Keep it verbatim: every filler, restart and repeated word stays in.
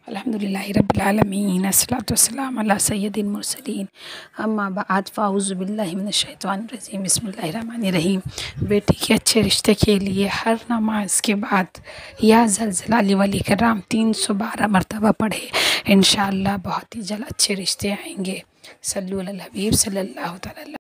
अल्हम्दुलिल्लाहि रब्बिल आलमीन अस्सलातु वस्सलामु अला सय्यदिल मुरसलीन अम्मा बाद फ़ाऊज़ु बिल्लाहि मिनश शैतानिर रजीम बिस्मिल्लाहिर रहमानिर रहीम। बेटी के अच्छे रिश्ते के लिए हर नमाज के बाद या ज़लज़लाली वल इकराम तीन सौ बारह मरतबा पढ़े, इंशाअल्लाह बहुत ही जल्द अच्छे रिश्ते आएंगे। सल्लु अलल हबीब सल्लल्लाहु तआला